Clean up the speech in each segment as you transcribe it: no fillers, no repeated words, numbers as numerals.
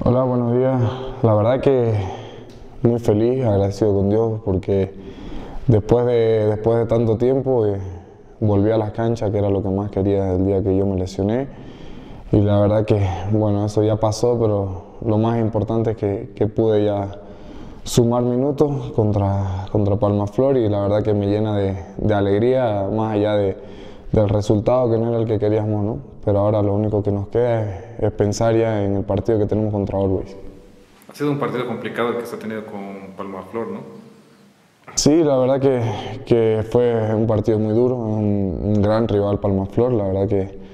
Hola, buenos días. La verdad que muy feliz, agradecido con Dios porque después de tanto tiempo volví a las canchas, que era lo que más quería el día que yo me lesioné. Y la verdad que, bueno, eso ya pasó, pero lo más importante es que pude ya sumar minutos contra Palmaflor y la verdad que me llena de alegría, más allá del resultado que no era el que queríamos, ¿no? Pero ahora lo único que nos queda es pensar ya en el partido que tenemos contra Always. Ha sido un partido complicado el que se ha tenido con Palmaflor, ¿no? Sí, la verdad que fue un partido muy duro, un gran rival Palmaflor, la verdad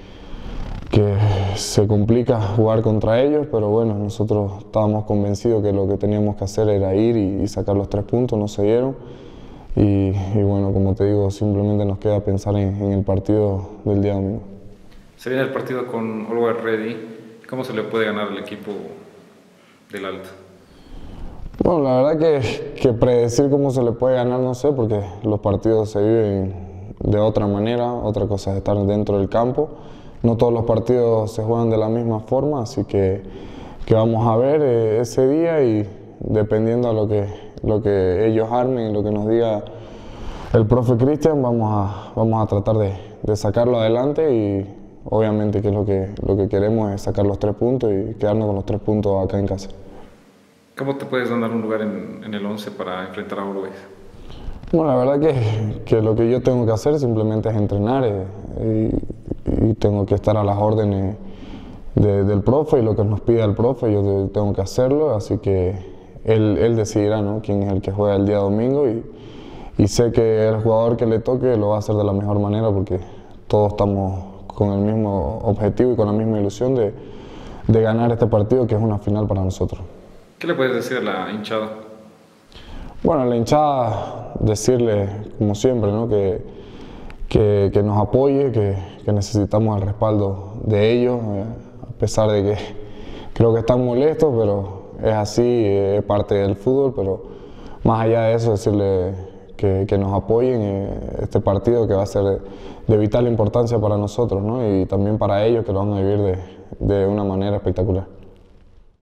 que se complica jugar contra ellos, pero bueno, nosotros estábamos convencidos que lo que teníamos que hacer era ir y sacar los 3 puntos, no se dieron. Y bueno, como te digo, simplemente nos queda pensar en el partido del día domingo. Se viene el partido con Always Ready. ¿Cómo se le puede ganar al equipo del Alto? Bueno, la verdad que predecir cómo se le puede ganar no sé, porque los partidos se viven de otra manera, otra cosa es estar dentro del campo. No todos los partidos se juegan de la misma forma, así que vamos a ver ese día y dependiendo a lo que ellos armen y lo que nos diga el profe Cristian, vamos a tratar de sacarlo adelante y obviamente que lo que queremos es sacar los 3 puntos y quedarnos con los 3 puntos acá en casa. ¿Cómo te puedes ganar un lugar en el 11 para enfrentar a Always? Bueno, la verdad que lo que yo tengo que hacer simplemente es entrenar y tengo que estar a las órdenes del profe y lo que nos pida el profe, yo tengo que hacerlo, así que él decidirá, ¿no?, quién es el que juega el día domingo y sé que el jugador que le toque lo va a hacer de la mejor manera porque todos estamos con el mismo objetivo y con la misma ilusión de ganar este partido que es una final para nosotros. ¿Qué le puedes decir a la hinchada? Bueno, a la hinchada decirle, como siempre, ¿no?, que nos apoye, que necesitamos el respaldo de ellos, a pesar de que creo que están molestos, pero es así, es parte del fútbol, pero más allá de eso decirle que nos apoyen este partido que va a ser de vital importancia para nosotros, ¿no?, y también para ellos que lo van a vivir de una manera espectacular.